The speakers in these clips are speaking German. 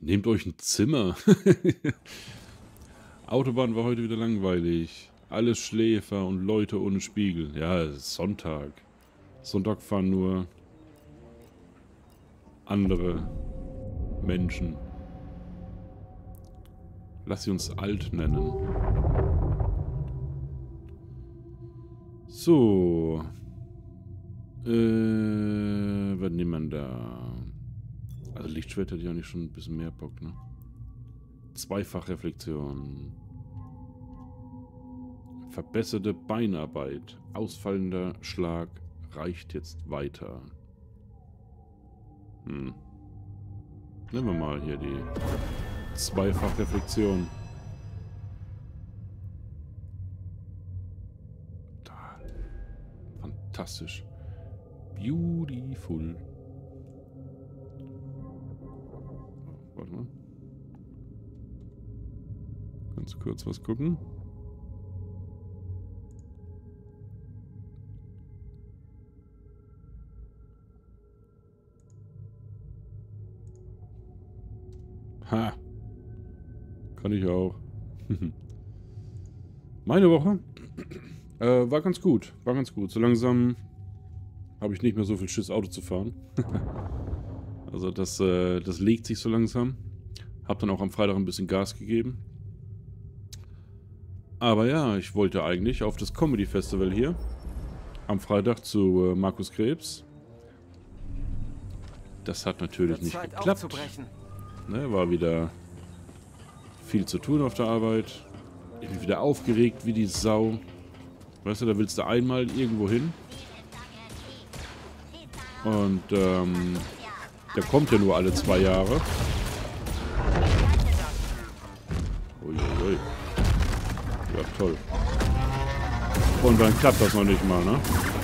Nehmt euch ein Zimmer. Autobahn war heute wieder langweilig. Alles Schläfer und Leute ohne Spiegel. Ja, es ist Sonntag. Sonntag fahren nur andere Menschen. Lass sie uns alt nennen. So. Was nehmen wir da? Also Lichtschwert hätte ja nicht schon ein bisschen mehr Bock, ne? Zweifachreflexion. Verbesserte Beinarbeit. Ausfallender Schlag reicht jetzt weiter. Nehmen wir mal hier die Zweifachreflexion. Da. Fantastisch. Beautiful. Warte mal. Ganz kurz was gucken. Ha. Kann ich auch. Meine Woche war ganz gut. War ganz gut. So langsam habe ich nicht mehr so viel Schiss, Auto zu fahren. Also das legt sich so langsam. Hab dann auch am Freitag ein bisschen Gas gegeben. Aber ja, ich wollte eigentlich auf das Comedy Festival hier. Am Freitag zu Markus Krebs. Das hat natürlich nicht geklappt. Ne, war wieder viel zu tun auf der Arbeit. Ich bin wieder aufgeregt wie die Sau. Weißt du, da willst du einmal irgendwo hin. Und der kommt ja nur alle 2 Jahre. Uiuiui. Ja, toll. Und dann klappt das noch nicht mal, ne?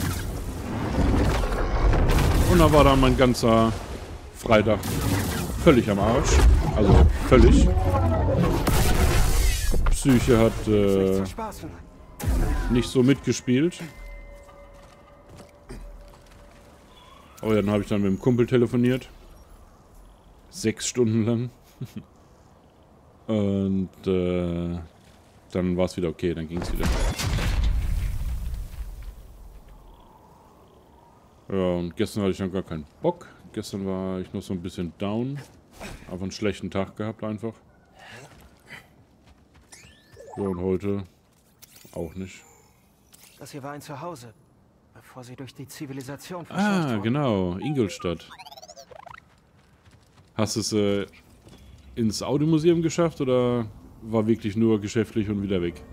Und dann war da mein ganzer Freitag völlig am Arsch. Also völlig. Psyche hat nicht so mitgespielt. Aber ja, dann habe ich dann mit dem Kumpel telefoniert. 6 Stunden lang. Und dann war es wieder okay, dann ging es wieder. Ja, und gestern hatte ich dann gar keinen Bock. Gestern war ich noch so ein bisschen down. Einfach einen schlechten Tag gehabt einfach. Ja, und heute auch nicht. Das hier war ein Zuhause, bevor sie durch die Zivilisation verscheucht wurden. Genau, Ingolstadt. Hast du es ins Audiomuseum geschafft oder war wirklich nur geschäftlich und wieder weg?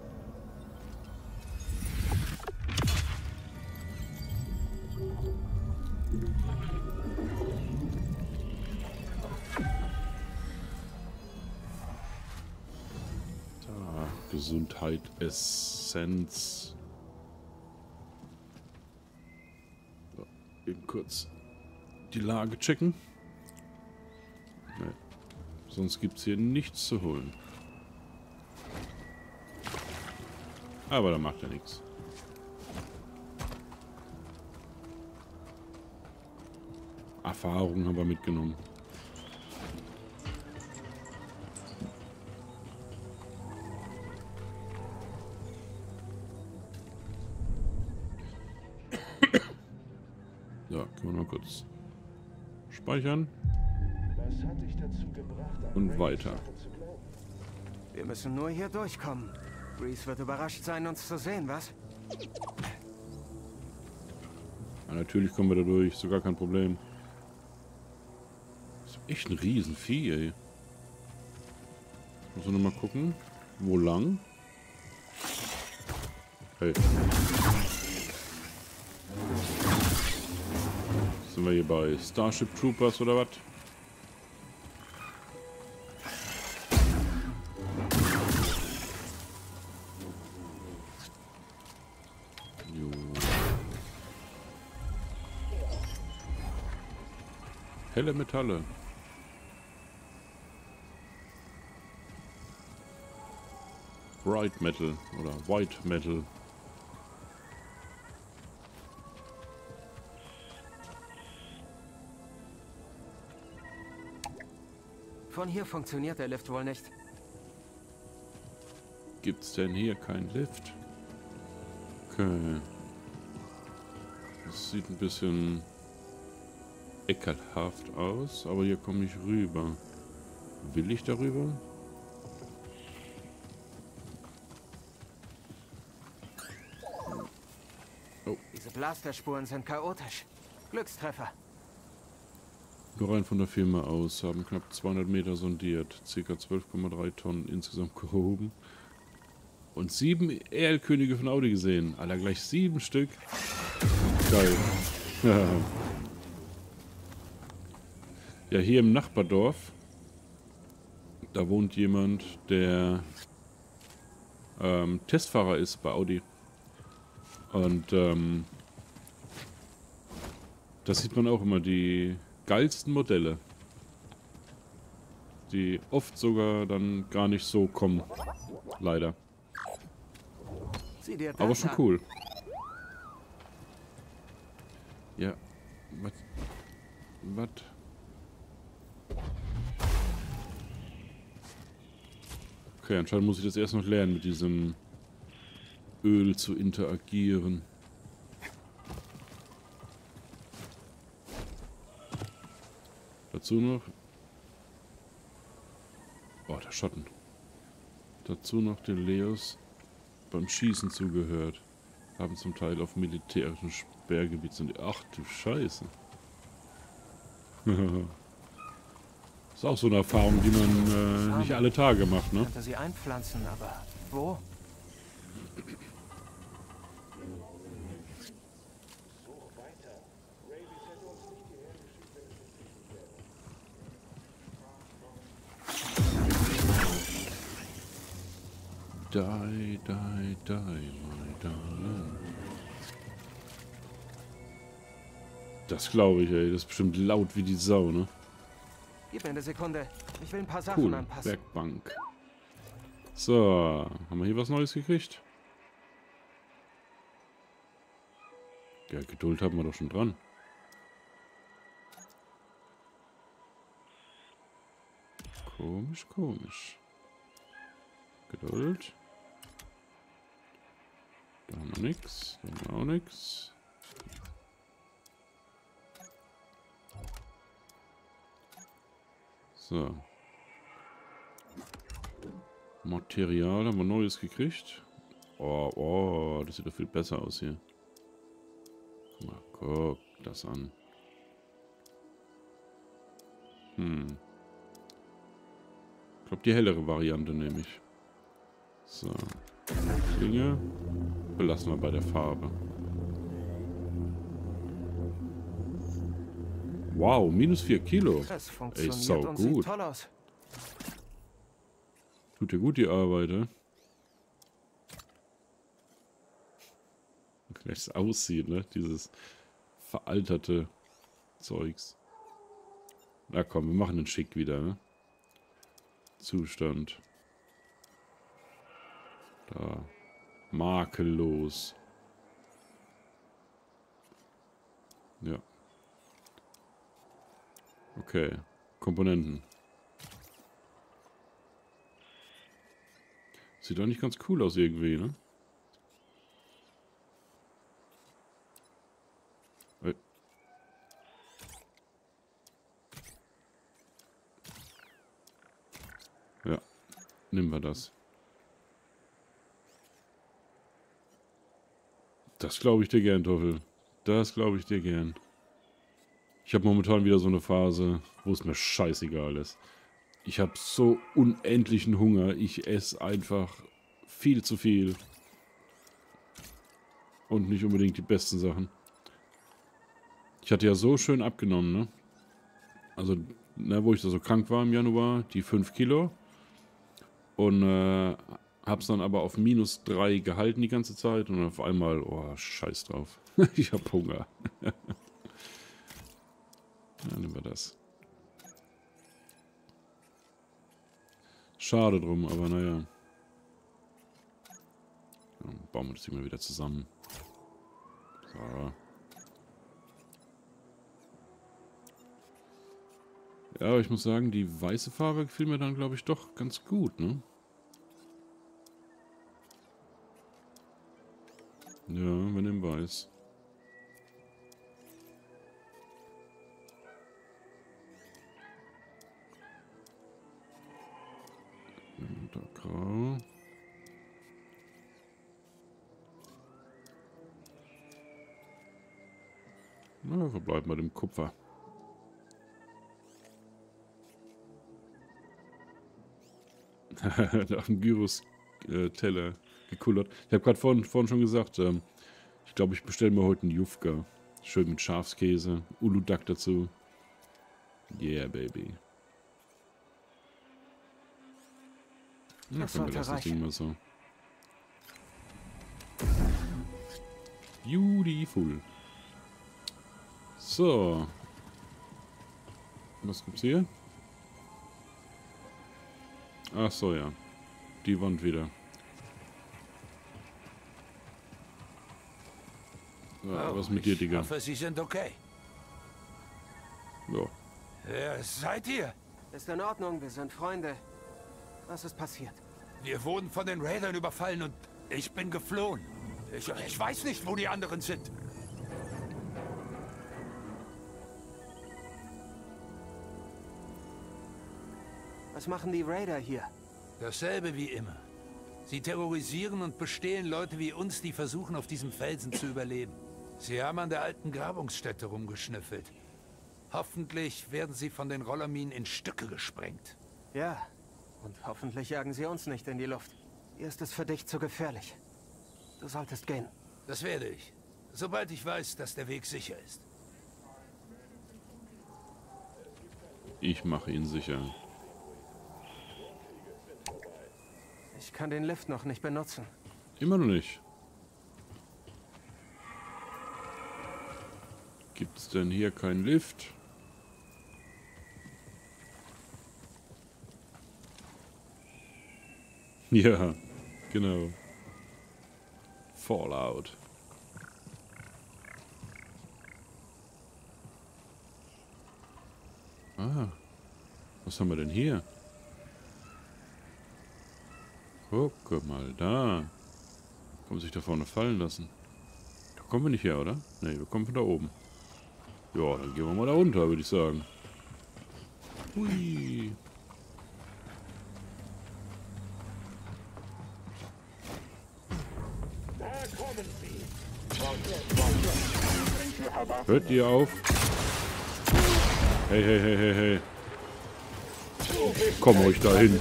Da, Gesundheit, Essenz. So, eben kurz die Lage checken. Nee. Sonst gibt es hier nichts zu holen. Aber da macht er nichts. Erfahrung haben wir mitgenommen. So, können wir mal kurz speichern. Und weiter. Wir müssen nur hier durchkommen. Reese wird überrascht sein, uns zu sehen, was? Ja, natürlich kommen wir da durch, ist gar kein Problem. Das ist echt ein Riesenvieh, ey. Muss ich noch mal gucken. Wo lang? Hey. Sind wir hier bei Starship Troopers oder was? Helle Metalle. Bright Metal oder White Metal. Von hier funktioniert der Lift wohl nicht. Gibt's denn hier keinen Lift? Okay. Das sieht ein bisschen ekelhaft aus, aber hier komme ich rüber. Will ich darüber? Oh. Diese Blasterspuren sind chaotisch. Glückstreffer. Nur rein von der Firma aus, haben knapp 200 Meter sondiert, ca. 12,3 Tonnen insgesamt gehoben und 7 Erlkönige von Audi gesehen. Alter, gleich 7 Stück. Geil. Ja, hier im Nachbardorf, da wohnt jemand, der Testfahrer ist bei Audi. Und da sieht man auch immer die geilsten Modelle, die oft sogar dann gar nicht so kommen, leider. Sieh dir das Aber schon an. cool. Ja, was? Okay, anscheinend muss ich das erst noch lernen, mit diesem Öl zu interagieren. Dazu noch... Oh, der Schatten. Dazu noch den Leos beim Schießen zugehört. Haben zum Teil auf militärischem Sperrgebiet sind... Ach du Scheiße. Ist auch so eine Erfahrung, die man nicht alle Tage macht, ne? Ich könnte sie einpflanzen, aber wo? Die, my darling. Das glaube ich, ey. Das ist bestimmt laut wie die Sau, ne? Gib mir eine Sekunde. Ich will ein paar Sachen Cool. anpassen. Werkbank. So, haben wir hier was Neues gekriegt? Ja, Geduld haben wir doch schon dran. Komisch, komisch. Geduld. Da haben wir nix. Da haben wir auch nix. So. Material haben wir Neues gekriegt. Oh, oh, das sieht doch viel besser aus hier. Guck mal, guck das an. Ich glaube, die hellere Variante nehme ich. So. Klinge belassen wir bei der Farbe. Wow, minus 4 Kilo. Das Ey, funktioniert sau und sieht gut. toll aus. Tut dir gut die Arbeit, ne? Wie es aussieht, ne? Dieses veralterte Zeugs. Na komm, wir machen den schick wieder, ne? Zustand. Da. Makellos. Ja. Okay. Komponenten. Sieht doch nicht ganz cool aus irgendwie, ne? Ja. Nehmen wir das. Das glaube ich dir gern, Toffel. Das glaube ich dir gern. Ich habe momentan wieder so eine Phase, wo es mir scheißegal ist. Ich habe so unendlichen Hunger. Ich esse einfach viel zu viel. Und nicht unbedingt die besten Sachen. Ich hatte ja so schön abgenommen, ne? Also, ne, wo ich da so krank war im Januar, die 5 Kilo. Und hab's dann aber auf -3 gehalten die ganze Zeit. Und auf einmal, oh, scheiß drauf. Ich hab Hunger. Ja, nehmen wir das. Schade drum, aber naja. Ja, bauen wir das Ding mal wieder zusammen. So. Ja, aber ich muss sagen, die weiße Farbe gefiel mir dann, glaube ich, doch ganz gut, ne? Ja, wir nehmen weiß. Da grau. Na, wir bleiben bei dem Kupfer. Auf dem Gyros-Teller gekullert. Ich habe gerade vorhin schon gesagt, ich glaube, ich bestelle mir heute einen Jufka. Schön mit Schafskäse, Uludag dazu. Yeah, baby. Na, Das komm, wir sollte lassen das Ding reichen. mal so. Beautiful. So. Was gibt's hier? Ach so, ja. Die Wand wieder. Ja, was mit dir, Ich Digga? hoffe, Sie sind okay. Ja. Wer seid ihr? Ist in Ordnung, wir sind Freunde. Was ist passiert? Wir wurden von den Raidern überfallen und ich bin geflohen. Ich weiß nicht, wo die anderen sind. Was machen die Raider hier? Dasselbe wie immer. Sie terrorisieren und bestehlen Leute wie uns, die versuchen, auf diesem Felsen zu überleben. Sie haben an der alten Grabungsstätte rumgeschnüffelt. Hoffentlich werden sie von den Rollerminen in Stücke gesprengt. Ja, und hoffentlich jagen sie uns nicht in die Luft. Hier ist es für dich zu gefährlich. Du solltest gehen. Das werde ich, sobald ich weiß, dass der Weg sicher ist. Ich mache ihn sicher. Ich kann den Lift noch nicht benutzen. Immer noch nicht. Gibt es denn hier keinen Lift? Ja, genau. Fallout. Ah, was haben wir denn hier? Guck mal da. Kann man sich da vorne fallen lassen. Da kommen wir nicht her, oder? Ne, wir kommen von da oben. Ja, dann gehen wir mal da runter, würde ich sagen. Hui. Hört ihr auf? Hey, hey, hey, hey, hey. Komm euch dahin.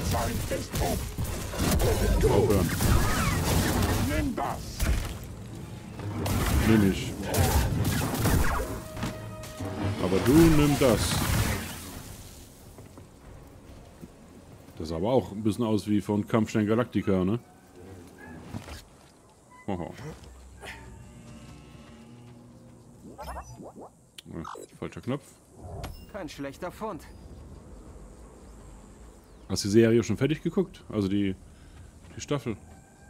Aufhören. Nimm ich. Aber du nimm das. Das sah aber auch ein bisschen aus wie von Kampfstein Galactica, ne? Hoho. Falscher Knopf. Kein schlechter Fund. Hast du die Serie schon fertig geguckt? Also die Staffel.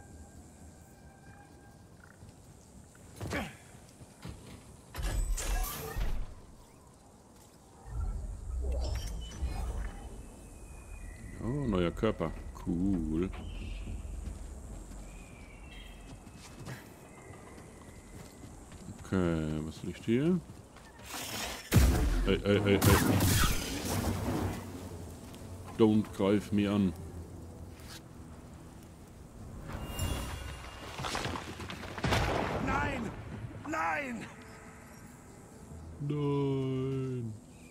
Oh, neuer Körper. Cool. Okay, was liegt hier? Ey, ey, ey, ey. Don't greif me an. Nein! Nein! Nein.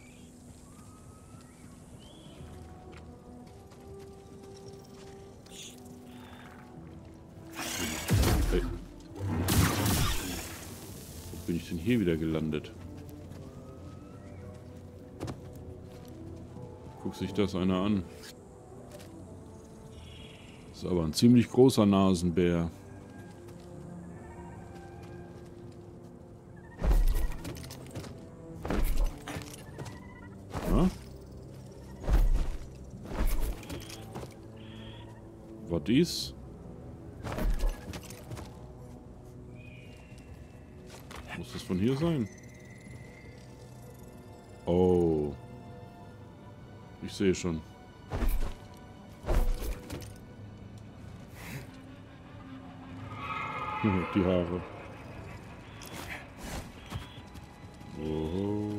Ey. Wo bin ich denn hier wieder gelandet? Guckt sich das einer an. Das ist aber ein ziemlich großer Nasenbär. Ja? Was ist? Muss das von hier sein? Oh. Ich sehe schon. Die Haare. Woho.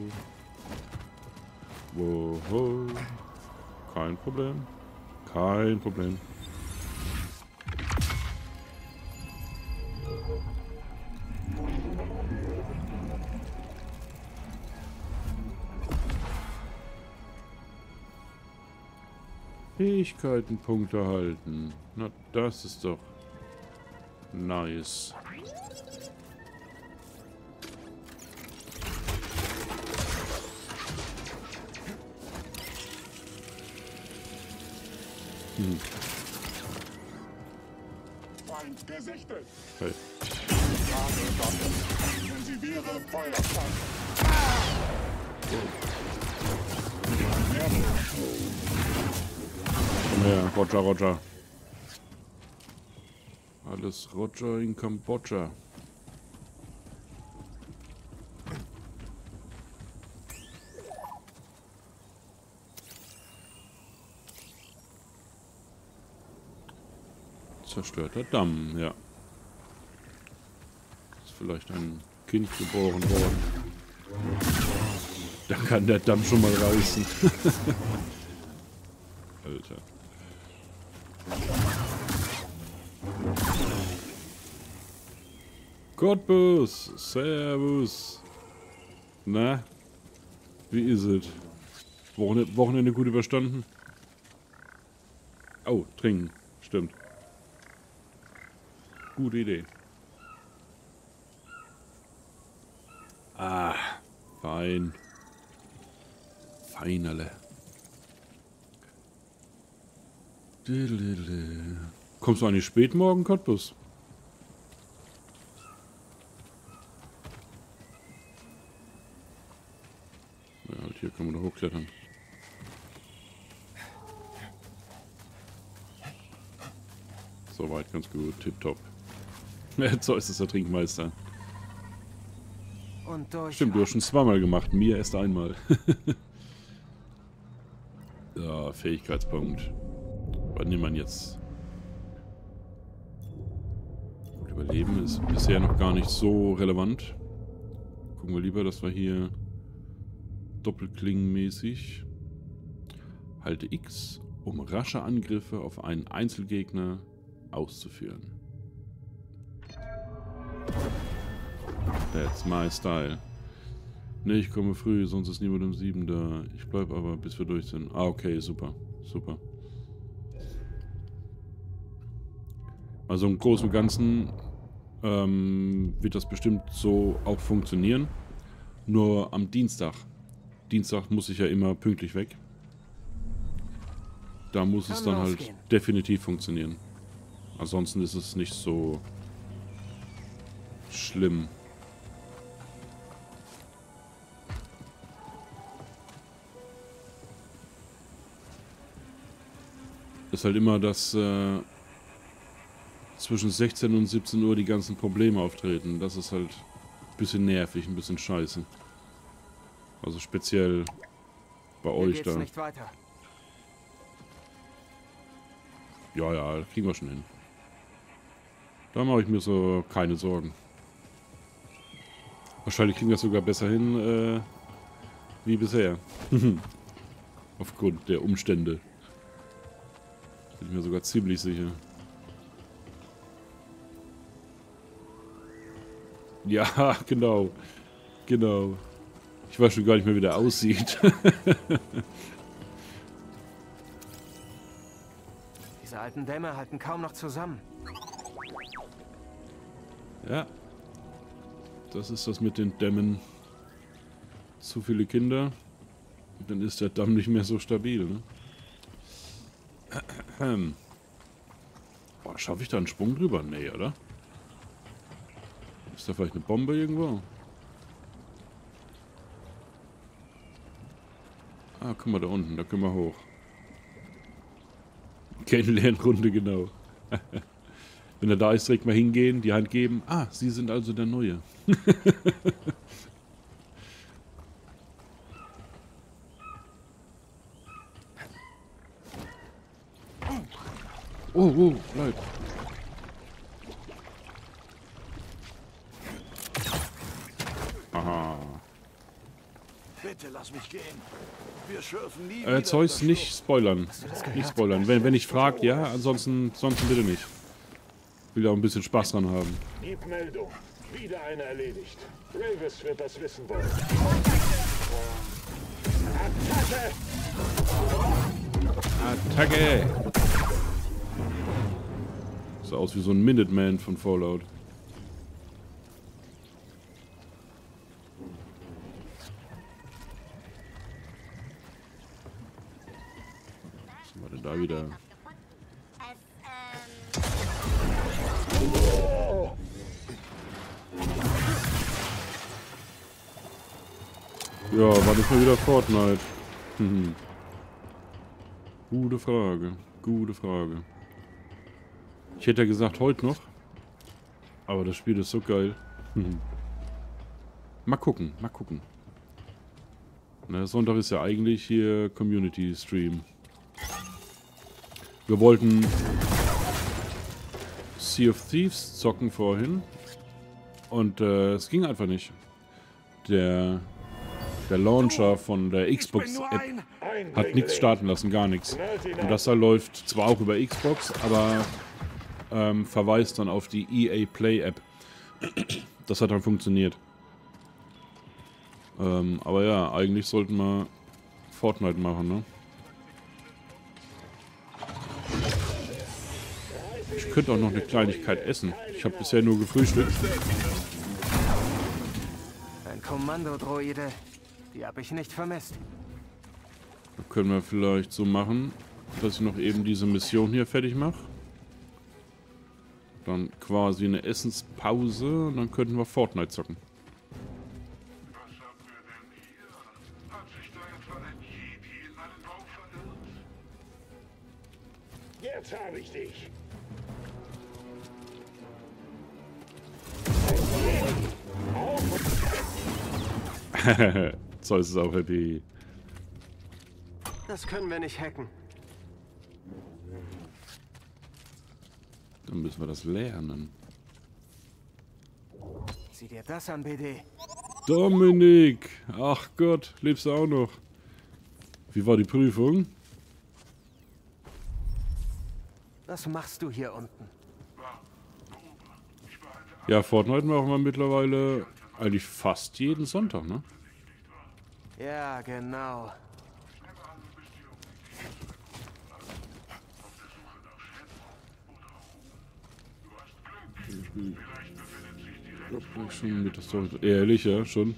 Woho. Kein Problem. Kein Problem. Fähigkeitenpunkte halten. Na, das ist doch nice. Feind gesichtet. Hey. Intensiviere Feuerstand. Komm her, Roger, Roger. Alles Roger in Kambodscha. Zerstörter Damm, ja. Ist vielleicht ein Kind geboren worden. Dann kann der Damm schon mal reißen. Alter. Cottbus, servus. Na, wie ist es? Wochenende gut überstanden? Oh, trinken, stimmt. Gute Idee. Ah, fein. Feinerle. Kommst du eigentlich spät morgen, Cottbus? Ja, halt hier kann man doch hochklettern. Soweit ganz gut, tipptopp. Zeus ist der Trinkmeister. Und durch. Stimmt, du hast schon zweimal gemacht, mir erst einmal. Ja, Fähigkeitspunkt. Was nimmt man jetzt? Gut, Überleben ist bisher noch gar nicht so relevant. Gucken wir lieber, dass wir hier doppelklingenmäßig halte X, um rasche Angriffe auf einen Einzelgegner auszuführen. That's my style. Ne, ich komme früh, sonst ist niemand um 7 da. Ich bleib aber, bis wir durch sind. Ah, okay, super. Super. Also im Großen und Ganzen wird das bestimmt so auch funktionieren. Nur am Dienstag. Dienstag muss ich ja immer pünktlich weg. Da muss es dann halt definitiv funktionieren. Ansonsten ist es nicht so schlimm. Ist halt immer, dass zwischen 16 und 17 Uhr die ganzen Probleme auftreten. Das ist halt ein bisschen nervig, ein bisschen scheiße. Also speziell bei euch da. Nicht weiter. Ja, ja, das kriegen wir schon hin. Da mache ich mir so keine Sorgen. Wahrscheinlich kriegen wir es sogar besser hin wie bisher. Aufgrund der Umstände. Bin ich mir sogar ziemlich sicher. Ja, genau. Genau. Ich weiß schon gar nicht mehr, wie der aussieht. Diese alten Dämme halten kaum noch zusammen. Ja. Das ist das mit den Dämmen. Zu viele Kinder. Dann ist der Damm nicht mehr so stabil, ne? Boah, schaffe ich da einen Sprung drüber? Nee, oder? Ist da vielleicht eine Bombe irgendwo? Ah, guck mal da unten, da können wir hoch. Kennenlernrunde, genau. Wenn er da ist, direkt mal hingehen, die Hand geben. Ah, Sie sind also der Neue. Oh, bleib. Aha. Bitte lass mich gehen. Wir schürfen nie wieder Zeus, in der nicht spoilern. Nicht spoilern. Wenn ich fragt, ja, ansonsten bitte nicht. Will ja auch ein bisschen Spaß dran haben. Gib Meldung. Wieder einer erledigt. Gravis wird das wissen wollen. Attacke! Attacke! Sah aus wie so ein Minuteman von Fallout. Was war denn da wieder? Ja, war das mal wieder Fortnite? Gute Frage. Gute Frage. Ich hätte ja gesagt, heute noch. Aber das Spiel ist so geil. Mal gucken, mal gucken. Na, Sonntag ist ja eigentlich hier Community Stream. Wir wollten Sea of Thieves zocken vorhin. Und es ging einfach nicht. Der Launcher von der Xbox-App hat nichts starten lassen, gar nichts. Und das da läuft zwar auch über Xbox, aber verweist dann auf die EA Play App. Das hat dann funktioniert. Aber ja, eigentlich sollten wir Fortnite machen, ne? Ich könnte auch noch eine Kleinigkeit essen. Ich habe bisher nur gefrühstückt. Ein Kommandodroide. Die habe ich nicht vermisst. Da können wir vielleicht so machen, dass ich noch eben diese Mission hier fertig mache. Dann quasi eine Essenspause und dann könnten wir Fortnite zocken. Was haben wir denn hier? Hat sich da etwa ein Yeti in meinen Bauch verirrt? Jetzt habe ich dich. Zeus ist auch happy. Das können wir nicht hacken. Dann müssen wir das lernen. Sieh dir das an, BD. Dominik! Ach Gott, lebst du auch noch? Wie war die Prüfung? Was machst du hier unten? Ja, Fortnite machen wir mittlerweile eigentlich fast jeden Sonntag, ne? Ja, genau. Schon mit der Story. Ehrlich, ja, schon.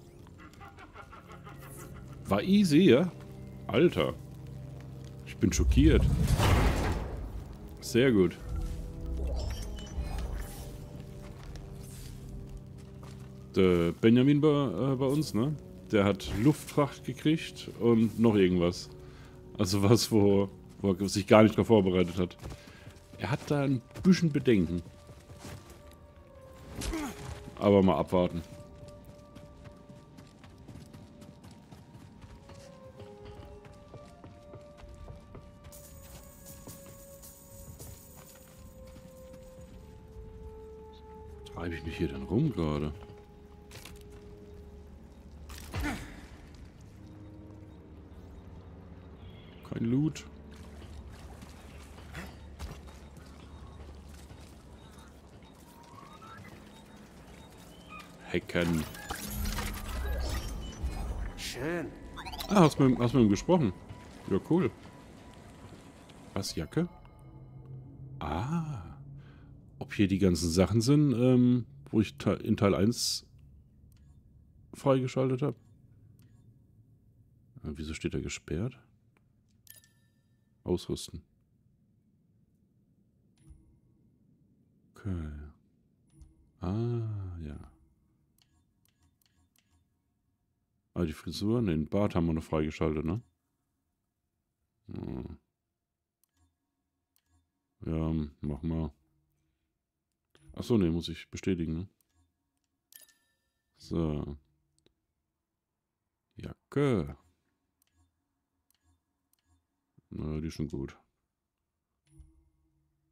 War easy, ja? Alter. Ich bin schockiert. Sehr gut. Der Benjamin bei uns, ne? Der hat Luftfracht gekriegt und noch irgendwas. Also was, wo er sich gar nicht darauf vorbereitet hat. Er hat da ein bisschen Bedenken. Aber mal abwarten. Treibe ich mich hier denn rum gerade? Kein Loot. Hacken. Schön. Ah, hast mit ihm gesprochen? Ja, cool. Was, Jacke? Ah. Ob hier die ganzen Sachen sind, wo ich in Teil 1 freigeschaltet habe? Wieso steht er gesperrt? Ausrüsten. Okay. Ah, ja. Ah, die Frisur? Ne, den Bart haben wir noch freigeschaltet, ne? Hm. Ja, mach mal. Achso, ne, muss ich bestätigen, ne? So. Jacke. Na, die ist schon gut.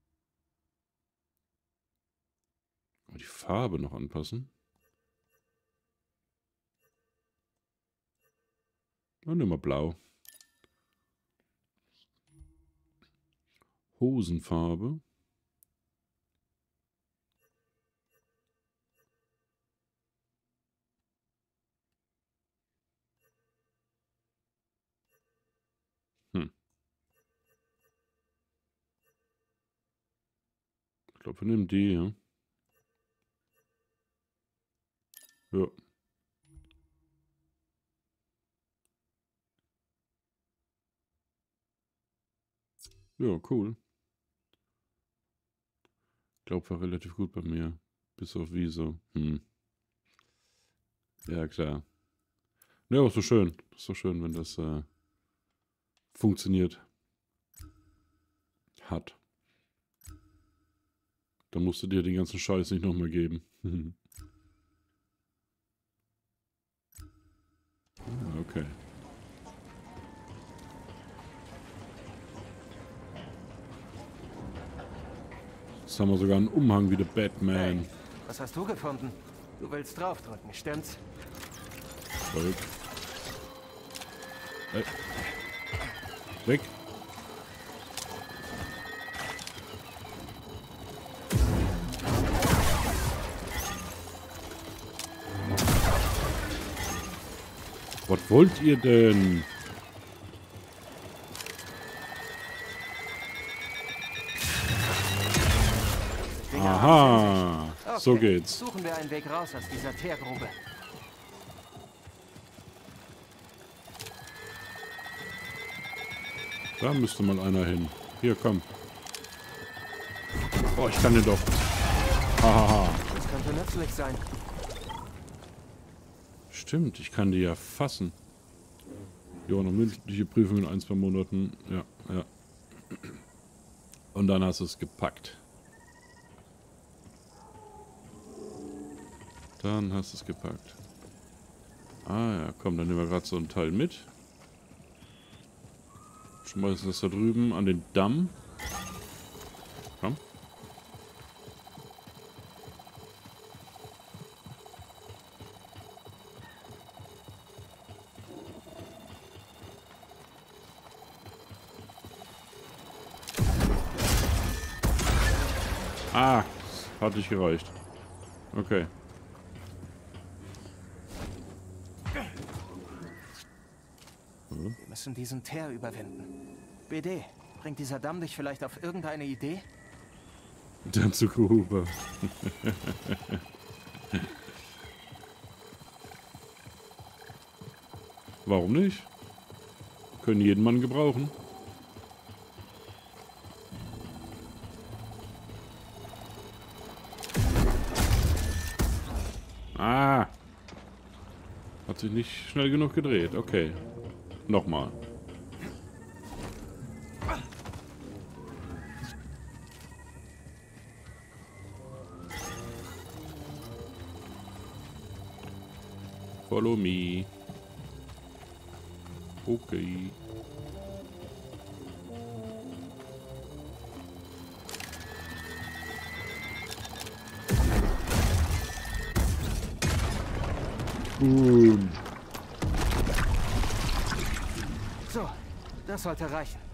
Die Farbe noch anpassen. Und immer blau. Hosenfarbe. Ich glaube, wir nehmen die, ja. Ja. Ja, cool. Ich glaube, war relativ gut bei mir. Bis auf Wieso. Ja, klar. Ja, ist so schön. Ist so schön, wenn das funktioniert. Hat. Dann musst du dir den ganzen Scheiß nicht nochmal geben. Ja, okay. Jetzt haben wir sogar einen Umhang wie der Batman. Hey, was hast du gefunden? Du willst draufdrücken, stimmt's? Volk. Weg. Was wollt ihr denn? Aha, Okay, so geht's. Suchen wir einen Weg raus aus dieser Teergrube. Da müsste mal einer hin. Hier, komm. Oh, ich kann den doch. Hahaha. Das könnte nützlich sein. Stimmt, ich kann die ja fassen. Ja, noch mündliche Prüfung in 1, 2 Monaten. Ja, ja. Und dann hast du es gepackt. Dann hast du es gepackt. Ah ja, komm, dann nehmen wir gerade so ein Teil mit. Schmeißen das da drüben an den Damm. Komm. Ah, hat nicht gereicht. Okay. Wir müssen diesen Teer überwinden. BD, bringt dieser Damm dich vielleicht auf irgendeine Idee? Dann zu Gruber. Warum nicht? Können jeden Mann gebrauchen. Ah! Hat sich nicht schnell genug gedreht. Okay. Nochmal. Follow me. Okay. So, das sollte reichen.